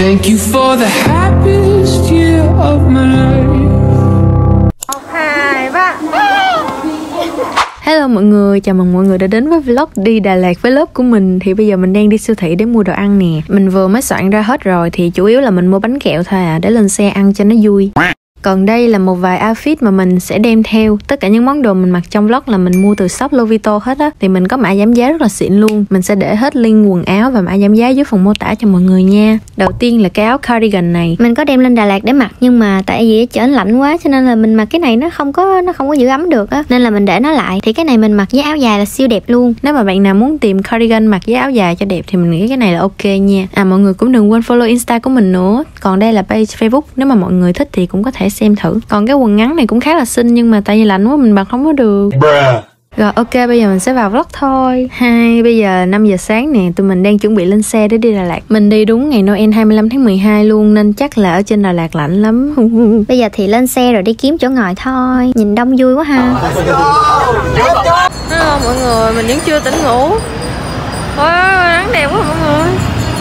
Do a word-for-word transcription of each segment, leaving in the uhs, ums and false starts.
Thank you for the happiest year of my life. Hai, ba. Hello mọi người, chào mừng mọi người đã đến với vlog đi Đà Lạt với lớp của mình. Thì bây giờ mình đang đi siêu thị để mua đồ ăn nè. Mình vừa mới soạn ra hết rồi, thì chủ yếu là mình mua bánh kẹo thôi à, để lên xe ăn cho nó vui. Còn đây là một vài outfit mà mình sẽ đem theo. Tất cả những món đồ mình mặc trong vlog là mình mua từ shop Lovito hết á. Thì mình có mã giảm giá rất là xịn luôn. Mình sẽ để hết link quần áo và mã giảm giá dưới phần mô tả cho mọi người nha. Đầu tiên là cái áo cardigan này. Mình có đem lên Đà Lạt để mặc, nhưng mà tại vì trở nên lạnh quá cho nên là mình mặc cái này nó không có nó không có giữ ấm được á, nên là mình để nó lại. Thì cái này mình mặc với áo dài là siêu đẹp luôn. Nếu mà bạn nào muốn tìm cardigan mặc với áo dài cho đẹp thì mình nghĩ cái này là ok nha. À, mọi người cũng đừng quên follow Insta của mình nữa. Còn đây là page Facebook, nếu mà mọi người thích thì cũng có thể xem thử. Còn cái quần ngắn này cũng khá là xinh, nhưng mà tại vì lạnh quá mình mặc không có được. Rồi ok, bây giờ mình sẽ vào vlog thôi. Hai, bây giờ năm giờ sáng nè, tụi mình đang chuẩn bị lên xe để đi Đà Lạt. Mình đi đúng ngày Noel hai mươi lăm tháng mười hai luôn, nên chắc là ở trên Đà Lạt lạnh lắm. Bây giờ thì lên xe rồi đi kiếm chỗ ngồi thôi. Nhìn đông vui quá ha. Hello mọi người, mình vẫn chưa tỉnh ngủ. Wow, nắng đẹp quá mọi người.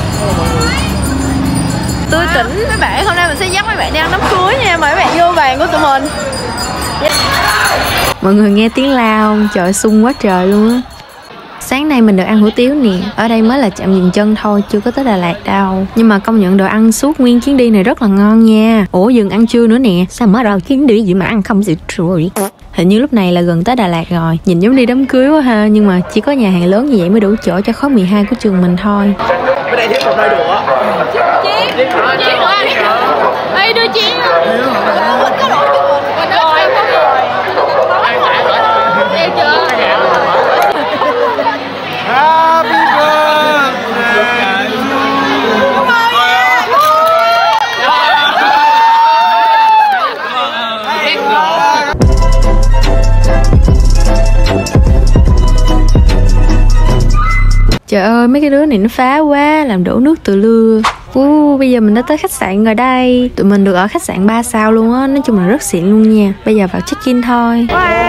Tươi tỉnh mấy bạn, hôm nay mình sẽ dắt mấy bạn đi ăn đám cưới nha. Mời mấy bạn vô bàn của tụi mình. Yeah. Mọi người nghe tiếng la không? Trời, sung quá trời luôn á. Sáng nay mình được ăn hủ tiếu nè. Ở đây mới là chạm dừng chân thôi, chưa có tới Đà Lạt đâu. Nhưng mà công nhận đồ ăn suốt nguyên chuyến đi này rất là ngon nha. Ủa, dừng ăn trưa nữa nè. Sao mới đầu chuyến đi gì mà ăn không gì rồi. Hình như lúc này là gần tới Đà Lạt rồi. Nhìn giống đi đám cưới quá ha. Nhưng mà chỉ có nhà hàng lớn như vậy mới đủ chỗ cho khối mười hai của trường mình thôi. Bên đây thiếu một đôi đũa. Chiến, chiến nữa, chiến nữa. Ê, đưa chiến. Có đồ chứ. Rồi, có rồi. Đeo chưa? Happy birthday. Trời ơi, mấy cái đứa này nó phá quá, làm đổ nước từ lưa. Uh, bây giờ mình đã tới khách sạn rồi đây. Tụi mình được ở khách sạn ba sao luôn á, nói chung là rất xịn luôn nha. Bây giờ vào check-in thôi.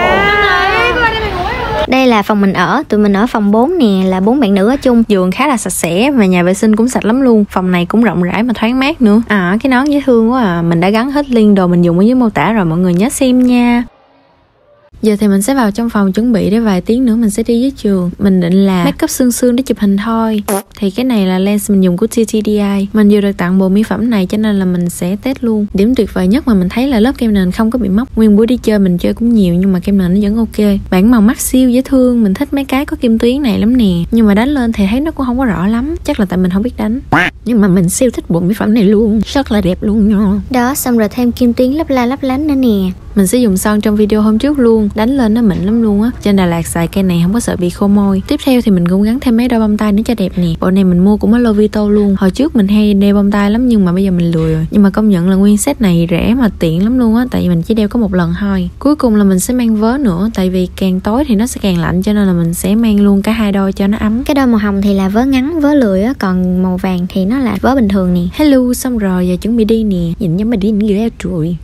Đây là phòng mình ở, tụi mình ở phòng bốn nè, là bốn bạn nữ ở chung. Giường khá là sạch sẽ và nhà vệ sinh cũng sạch lắm luôn. Phòng này cũng rộng rãi mà thoáng mát nữa. À, cái nón dễ thương quá à. Mình đã gắn hết link đồ mình dùng ở dưới mô tả rồi, mọi người nhớ xem nha. Giờ thì mình sẽ vào trong phòng chuẩn bị để vài tiếng nữa mình sẽ đi với trường. Mình định là make up sương sương để chụp hình thôi. Thì cái này là lens mình dùng của tê tê đê i. Mình vừa được tặng bộ mỹ phẩm này cho nên là mình sẽ test luôn. Điểm tuyệt vời nhất mà mình thấy là lớp kem nền không có bị mốc. Nguyên buổi đi chơi mình chơi cũng nhiều nhưng mà kem nền nó vẫn ok. Bản màu mắt siêu dễ thương. Mình thích mấy cái có kim tuyến này lắm nè. Nhưng mà đánh lên thì thấy nó cũng không có rõ lắm. Chắc là tại mình không biết đánh. Nhưng mà mình siêu thích bộ mỹ phẩm này luôn. Rất là đẹp luôn nha. Đó, xong rồi thêm kim tuyến lấp la lấp lánh nữa nè. Mình sẽ dùng son trong video hôm trước luôn. Đánh lên nó mịn lắm luôn á. Trên Đà Lạt xài cây này không có sợ bị khô môi. Tiếp theo thì mình cũng gắn thêm mấy đôi bông tai nữa cho đẹp nè. Bộ này mình mua cũng ở Lovito luôn. Hồi trước mình hay đeo bông tai lắm nhưng mà bây giờ mình lười rồi. Nhưng mà công nhận là nguyên set này rẻ mà tiện lắm luôn á. Tại vì mình chỉ đeo có một lần thôi. Cuối cùng là mình sẽ mang vớ nữa. Tại vì càng tối thì nó sẽ càng lạnh, cho nên là mình sẽ mang luôn cả hai đôi cho nó ấm. Cái đôi màu hồng thì là vớ ngắn, vớ lười á. Còn màu vàng thì nó là vớ bình thường nè. Hello, xong rồi, giờ chuẩn bị đi nè. Nhìn giống mà đi ghê trời.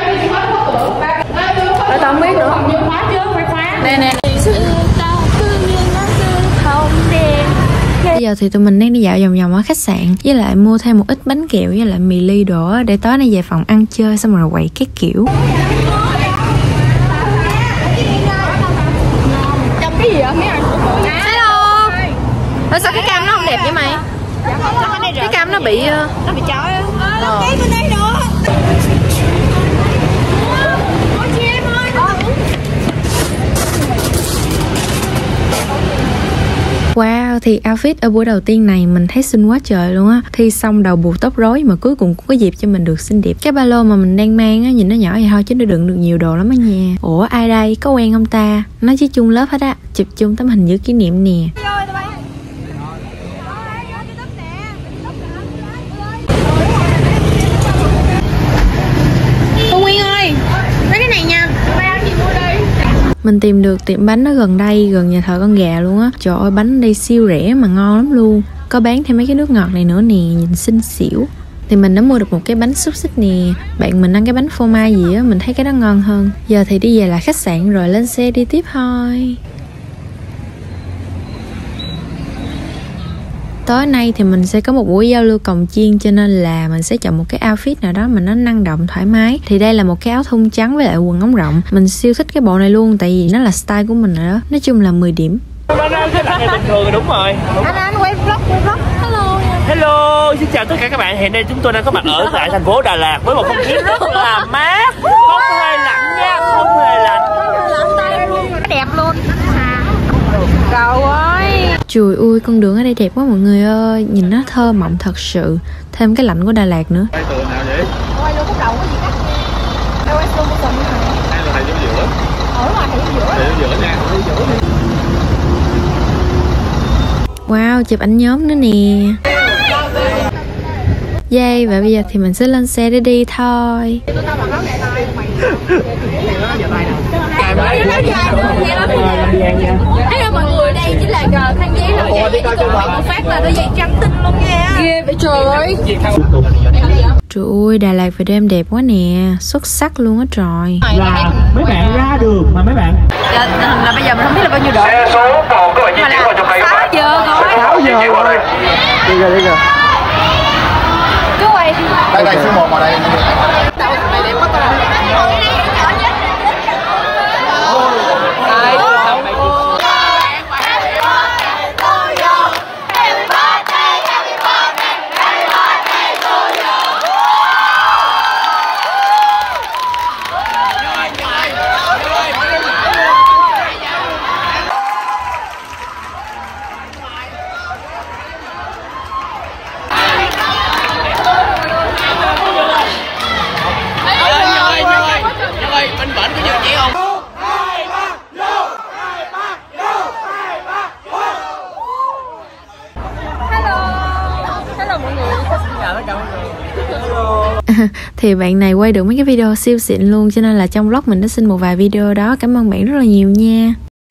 Tao không biết nữa. Nè nè. Bây giờ thì tụi mình đang đi dạo vòng vòng ở khách sạn, với lại mua thêm một ít bánh kẹo với lại mì ly đồ để tối nay về phòng ăn chơi xong rồi quậy cái kiểu. Trong cái gì vậy mấy anh? Hello. Ủa sao cái cam nó không đẹp vậy mày? Cái cam nó bị nó bị chói á. Ờ. Cái bên đây nữa. Wow, thì outfit ở buổi đầu tiên này mình thấy xinh quá trời luôn á. Thi xong đầu buộc tóc rối mà cuối cùng cũng có dịp cho mình được xinh đẹp. Cái ba lô mà mình đang mang á, nhìn nó nhỏ vậy thôi chứ nó đựng được nhiều đồ lắm á nha. Ủa ai đây, có quen không ta? Nó chỉ chung lớp hết á. Chụp chung tấm hình giữ kỷ niệm nè. Cô Nguyên ơi, lấy cái này nha. Mình tìm được tiệm bánh ở gần đây, gần nhà thờ con gà luôn á. Trời ơi, bánh ở đây siêu rẻ mà ngon lắm luôn. Có bán thêm mấy cái nước ngọt này nữa nè, nhìn xinh xỉu. Thì mình đã mua được một cái bánh xúc xích nè. Bạn mình ăn cái bánh phô mai gì á, mình thấy cái đó ngon hơn. Giờ thì đi về lại khách sạn rồi lên xe đi tiếp thôi. Tối nay thì mình sẽ có một buổi giao lưu cồng chiên, cho nên là mình sẽ chọn một cái outfit nào đó mà nó năng động thoải mái. Thì đây là một cái áo thun trắng với lại quần ống rộng. Mình siêu thích cái bộ này luôn, tại vì nó là style của mình rồi đó. Nói chung là mười điểm. Bình thường đúng rồi. Anh anh quay vlog, quay vlog. Hello. Hello, xin chào tất cả các bạn. Hiện nay chúng tôi đang có mặt ở tại thành phố Đà Lạt với một không khí rất là mát, không hề lạnh nha, không hề lạnh. Đẹp luôn. Trời ơi. Trời ơi, con đường ở đây đẹp quá mọi người ơi. Nhìn nó thơ mộng thật sự. Thêm cái lạnh của Đà Lạt nữa. Quay tường nào vậy? Quay luôn khúc đầu có gì cắt nha. Đâu quay luôn một này. Hay là thầy vô giữa? Ở ngoài thầy vô giữa. Thầy vô giữa nha, thầy vô giữa đi. Wow, chụp ảnh nhóm nữa nè. Yay, và bây giờ thì mình sẽ lên xe để đi thôi. Đây là mọi người, đây chính là khăn giấy là một phát là đôi giày trắng tinh luôn nha. Ghê vậy trời ơi. Trời ơi, Đà Lạt về đêm đẹp quá nè. Xuất sắc luôn á trời. Là mấy bạn ra đường mà mấy bạn. Dạ, là bây giờ mình không biết là bao nhiêu độ. Xe số một các bạn di chuyển vào trong đây các bạn. sáu giờ rồi. sáu giờ rồi. Đi rồi, đi rồi. Cứ quay. Đây đây số một ở đây. Thì bạn này quay được mấy cái video siêu xịn luôn, cho nên là trong vlog mình đã xin một vài video đó. Cảm ơn bạn rất là nhiều nha.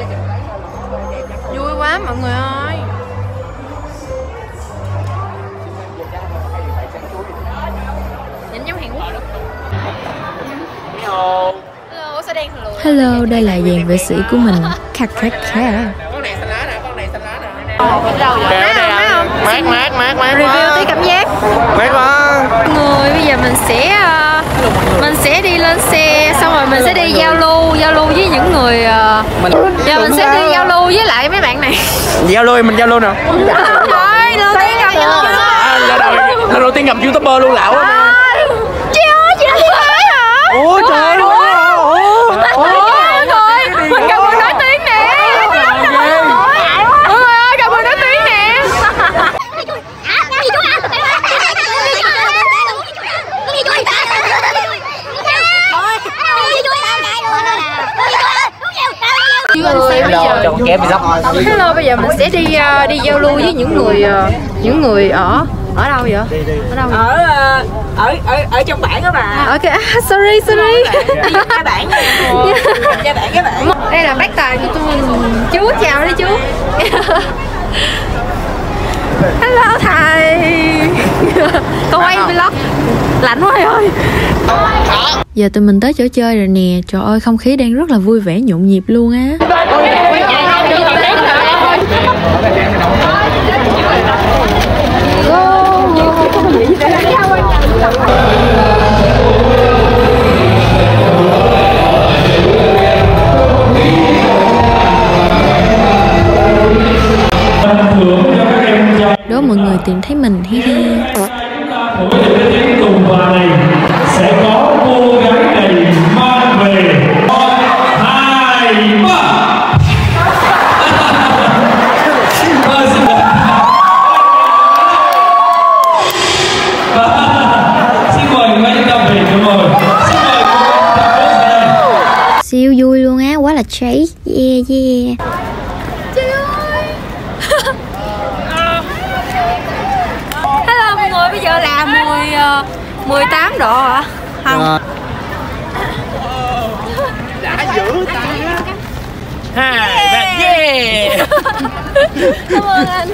Vui quá mọi người ơi. Nhìn giống Hàn Quốc. Hello. Hello, sao đen rồi. Hello, đây là dàn vệ sĩ của mình. Khắc khắc khắc. Con này xanh lá nè, con này xanh lá nè. Đâu vậy? Mát không? Mát mát mát mát. Review tí cảm giác. Mát quá. Người bây giờ mình sẽ uh, mình sẽ đi lên xe, xong rồi mình sẽ đi giao lưu giao lưu với những người uh, Mình giờ mình sẽ đi giao lưu với lại mấy bạn này. giao lưu mình giao lưu nào. Rồi, đầu tiên gặp những người. À, lần đầu tiên gặp YouTuber luôn lão á. Chị ơi, chị đi tới hả? Ủa trời ơi. Ủa. Ủa rồi, mình gặp người nói tiếng nè. Mọi người ơi, gặp người nói tiếng nè. Hello, bây giờ mình sẽ đi uh, đi giao lưu với những người uh, những người ở ở đâu vậy? Ở đâu? Ở ở ở ở trong bản đó bà. Ok, à, sorry sorry. Đi với các bạn nha. Gia bạn các bạn. Đây là bác tài của tụi mình. Chú chào đi chú. Hello thầy. Con quay vlog. Lạnh quá ơi. Giờ tụi mình tới chỗ chơi rồi nè. Trời ơi, không khí đang rất là vui vẻ nhộn nhịp luôn á. Đố mọi người tìm thấy mình hi hi. Buổi tiệc tuần bài sẽ có cô gái này mang về hai ba. Xin mời mấy cặp về cho rồi. Xin mời cô. Siêu vui luôn á, quá là cháy. Yeah yeah. Trời ơi. Hello mọi người, bây giờ là mười, mười tám độ hả? Không. Đã giữ ta. Hai ba yeah. Cảm ơn anh.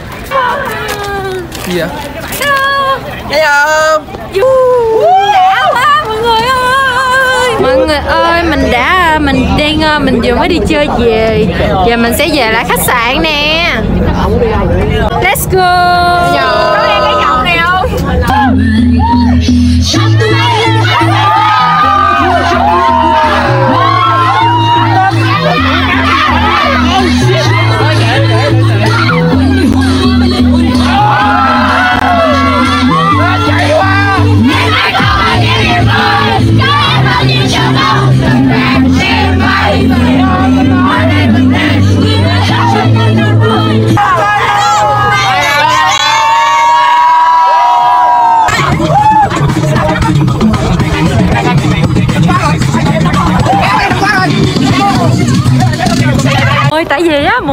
Gì vậy? Hello. Hello. Vui. Đã quá mọi người ơi. Mọi người ơi, mình đã mình đang mình vừa mới đi chơi về. Giờ mình sẽ về lại khách sạn nè. Let's go.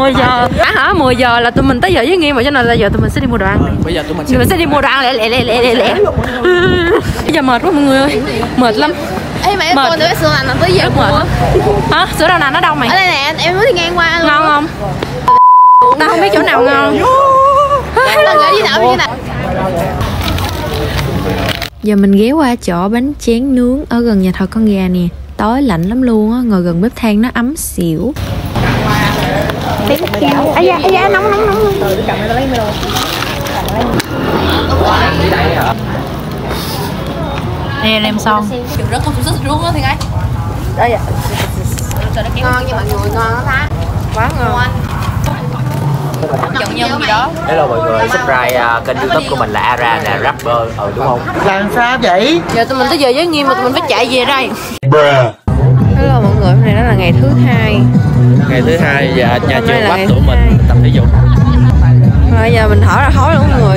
mười giờ. À hả, mười giờ là tụi mình tới giờ với Nghiêm rồi, cho nên là giờ tụi mình sẽ đi mua đồ ăn. Bây giờ tụi mình sẽ, tụi mình sẽ đi mua đồ ăn lẹ lẹ lẹ lẹ lẹ lẹ. Bây giờ mệt quá mọi người ơi, mệt lắm. Ê mày con từ cái sữa nào tới giờ mệt hả? Sữa đậu nành ở đâu mày? Ở đây nè, em mới đi ngang qua luôn. Ngon không? Tao không biết chỗ nào ngon. Lần gửi đi nào đi nào. Giờ mình ghé qua chỗ bánh tráng nướng ở gần nhà thờ con gà nè. Tối lạnh lắm luôn á, ngồi gần bếp than nó ấm xỉu. Ây da, ây da, nóng nóng nóng. Nè nem son. Chịu rất không sức luôn á thì ngay. Đây ạ. Ngon nha mọi người, ngon lắm ta. Quá ngon. Chọn nhân gì đó. hello mọi người, subscribe uh, kênh YouTube của mình là Ara là rapper, ừ đúng không? Làm sao vậy? Giờ tụi mình tới giờ với Nghiêm mà tụi mình phải chạy về đây. Hello mọi người, hôm nay đó là ngày thứ hai. Ngày thứ hai và nhà Hôm trường nay bắt là tụi ngày mình thứ hai. tập thể dục. Rồi giờ mình thở ra khói luôn mọi người.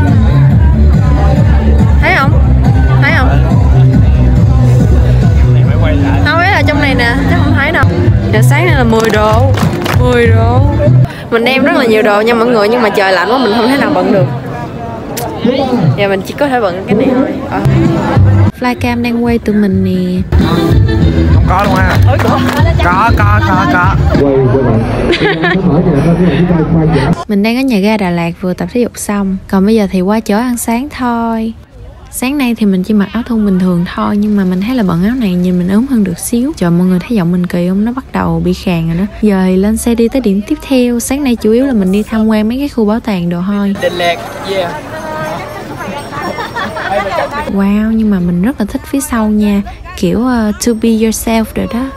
Thấy không? Thấy không? Không biết là trong này nè, chắc không thấy đâu. Giờ sáng nay là mười độ. mười độ. Mình đem rất là nhiều đồ nha mọi người, nhưng mà trời lạnh quá mình không thể nào bận được. Giờ mình chỉ có thể bận cái này thôi. À. Flycam đang quay tụi mình nè. Không có luôn ha. Có, có, có, có. Mình đang ở nhà ga Đà Lạt vừa tập thể dục xong. Còn bây giờ thì qua chỗ ăn sáng thôi. Sáng nay thì mình chỉ mặc áo thun bình thường thôi, nhưng mà mình thấy là bận áo này nhìn mình ốm hơn được xíu. Trời, mọi người thấy giọng mình kỳ không? Nó bắt đầu bị khàn rồi đó. Giờ thì lên xe đi tới điểm tiếp theo. Sáng nay chủ yếu là mình đi tham quan mấy cái khu bảo tàng đồ thôi. Đà Lạt, yeah. Wow, nhưng mà mình rất là thích phía sau nha. Kiểu uh, to be yourself rồi đó.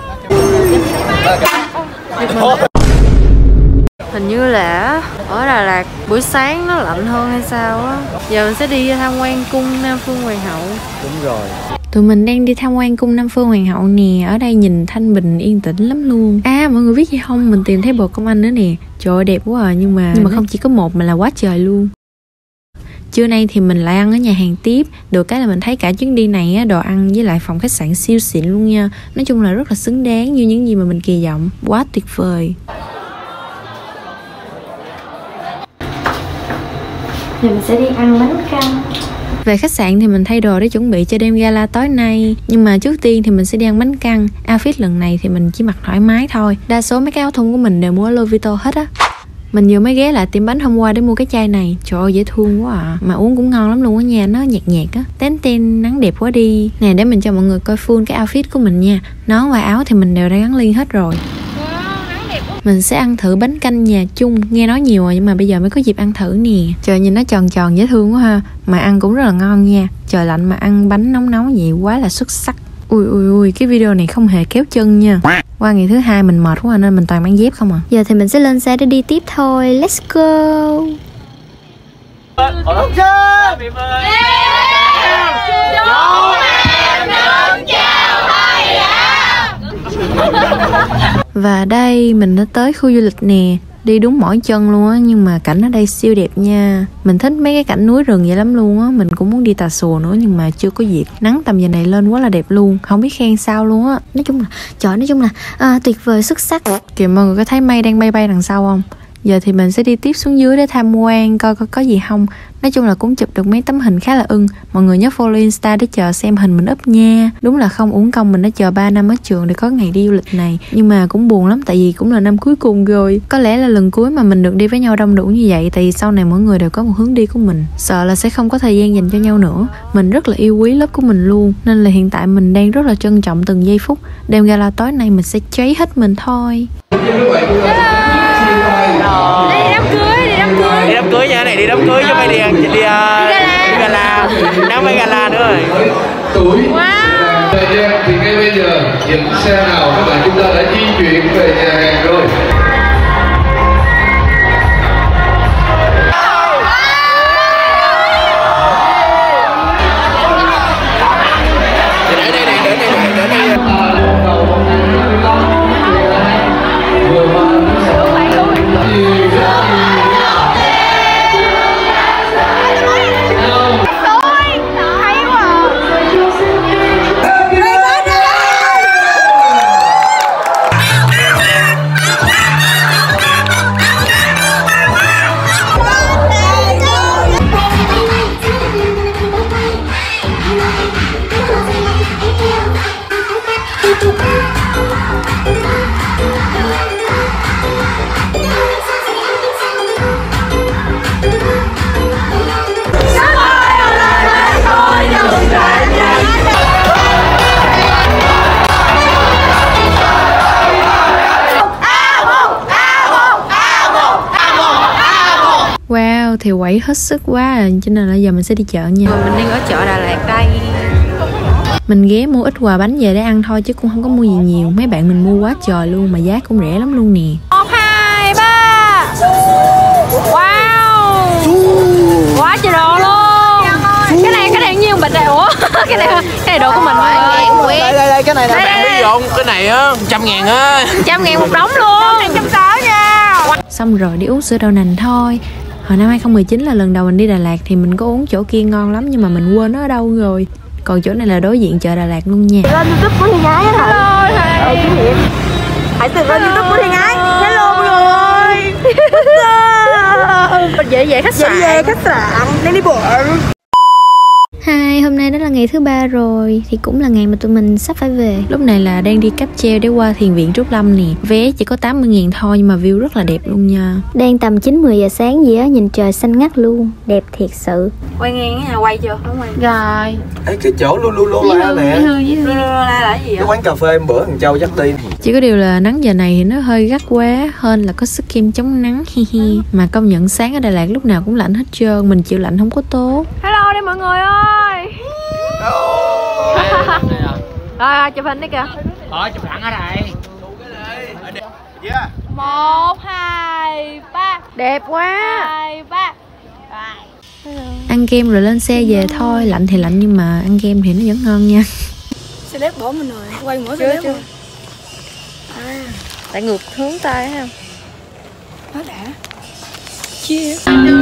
Hình như là ở Đà Lạt buổi sáng nó lạnh hơn hay sao á. Giờ mình sẽ đi tham quan cung Nam Phương Hoàng hậu. Đúng rồi. Tụi mình đang đi tham quan cung Nam Phương Hoàng hậu nè. Ở đây nhìn thanh bình yên tĩnh lắm luôn. À mọi người biết gì không, mình tìm thấy bồ công anh nữa nè. Trời ơi đẹp quá à. Nhưng mà Nhưng mà không chỉ có một mà là quá trời luôn. Trưa nay thì mình lại ăn ở nhà hàng tiếp. Được cái là mình thấy cả chuyến đi này á, đồ ăn với lại phòng khách sạn siêu xịn luôn nha. Nói chung là rất là xứng đáng như những gì mà mình kỳ vọng. Quá tuyệt vời. Giờ mình sẽ đi ăn bánh căn. Về khách sạn thì mình thay đồ để chuẩn bị cho đêm gala tối nay. Nhưng mà trước tiên thì mình sẽ đi ăn bánh căn. Outfit lần này thì mình chỉ mặc thoải mái thôi. Đa số mấy cái áo thun của mình đều mua ở Louis Vuitton hết á. Mình vừa mới ghé lại tiệm bánh hôm qua để mua cái chai này. Trời ơi dễ thương quá à. Mà uống cũng ngon lắm luôn á nha. Nó nhạt nhạt á. Tén ten nắng đẹp quá đi. Nè để mình cho mọi người coi full cái outfit của mình nha. Nón và áo thì mình đều đã gắn liên hết rồi. Mình sẽ ăn thử bánh canh nhà chung. Nghe nói nhiều rồi nhưng mà bây giờ mới có dịp ăn thử nè. Trời nhìn nó tròn tròn dễ thương quá ha. Mà ăn cũng rất là ngon nha. Trời lạnh mà ăn bánh nóng nóng vậy quá là xuất sắc. Ui ui ui, cái video này không hề kéo chân nha. Qua ngày thứ hai mình mệt quá nên mình toàn mang dép không à. Giờ thì mình sẽ lên xe để đi tiếp thôi. Let's go. Và đây mình đã tới khu du lịch nè. Đi đúng mỏi chân luôn á, nhưng mà cảnh ở đây siêu đẹp nha. Mình thích mấy cái cảnh núi rừng vậy lắm luôn á. Mình cũng muốn đi Tà Xùa nữa nhưng mà chưa có dịp. Nắng tầm giờ này lên quá là đẹp luôn. Không biết khen sao luôn á. Nói chung là, trời nói chung là à, tuyệt vời xuất sắc. Kìa mọi người có thấy mây đang bay bay đằng sau không? Giờ thì mình sẽ đi tiếp xuống dưới để tham quan coi có, có gì không. Nói chung là cũng chụp được mấy tấm hình khá là ưng. Mọi người nhớ follow Insta để chờ xem hình mình up nha. Đúng là không uổng công mình đã chờ ba năm ở trường để có ngày đi du lịch này. Nhưng mà cũng buồn lắm tại vì cũng là năm cuối cùng rồi. Có lẽ là lần cuối mà mình được đi với nhau đông đủ như vậy. Tại vì sau này mỗi người đều có một hướng đi của mình. Sợ là sẽ không có thời gian dành cho nhau nữa. Mình rất là yêu quý lớp của mình luôn. Nên là hiện tại mình đang rất là trân trọng từng giây phút. Đêm gala tối nay mình sẽ cháy hết mình thôi. Đi đám cưới, đi đám cưới. Đi đám cưới nha, này đi đám cưới chứ phải đi đi, đi, đi gala. Đám phải gala nữa rồi. Tuổi. Wow. Thời gian thì ngay bây giờ những xe nào các bạn chúng ta đã di chuyển về nhà hàng rồi. Để đây này, để đây này, để đây. Vừa qua sao thì quẩy hết sức quá à, cho nên là giờ mình sẽ đi chợ nha. Mình đang ở chợ Đà Lạt đây. Mình ghé mua ít quà bánh về để ăn thôi chứ cũng không có mua gì nhiều. Mấy bạn mình mua quá trời luôn mà giá cũng rẻ lắm luôn nè. Một, hai, ba. Wow. Quá trời đồ luôn. Cái này cái này nhiêu bịch này? Ủa cái này cái này đồ của mình mọi người. Đây đây đây cái này nè bạn biết không? Cái này á trăm ngàn á. Trăm ngàn một đống luôn. Trăm sáu nha. Xong rồi đi uống sữa đậu nành thôi. Hồi năm hai không một chín là lần đầu mình đi Đà Lạt thì mình có uống chỗ kia ngon lắm nhưng mà mình quên nó ở đâu rồi. Còn chỗ này là đối diện chợ Đà Lạt luôn nha. Lên YouTube của Thiên Ái hả? Hello thầy. Hãy tìm lên YouTube của Thiên Ái. Hello mọi người. Dễ dễ khách sạn. Dễ dễ khách sạn. Đang đi bộ. Hai, hôm nay đó là ngày thứ ba rồi thì cũng là ngày mà tụi mình sắp phải về. Lúc này là đang đi cáp treo để qua thiền viện Trúc Lâm nè. Vé chỉ có tám mươi ngàn thôi nhưng mà view rất là đẹp luôn nha. Đang tầm chín mười giờ sáng gì á, nhìn trời xanh ngắt luôn, đẹp thiệt sự. Quay ngang cái nhà quay chưa? Không quay. Rồi. Ê, cái chỗ lu lu lu la nè, Lu lu la là cái gì cái vậy? quán cà phê hôm bữa thằng Châu dắt đi. Chỉ có điều là nắng giờ này thì nó hơi gắt quá, hơn là có sức kem chống nắng hi hi. Mà công nhận sáng ở Đà Lạt lúc nào cũng lạnh hết trơn, mình chịu lạnh không có tốt. Hello đi mọi người ơi. Rồi rồi chụp hình đi kìa. Thôi chụp thẳng ở đây. Một, hai, ba. Đẹp quá. Hai, ba. Ăn kem rồi lên xe về thôi, lạnh thì lạnh nhưng mà ăn kem thì nó vẫn ngon nha. Xe lép bỏ mình rồi. Quay mỗi xe lép rồi. Tại ngược hướng tay ha. Nó đã. Chia.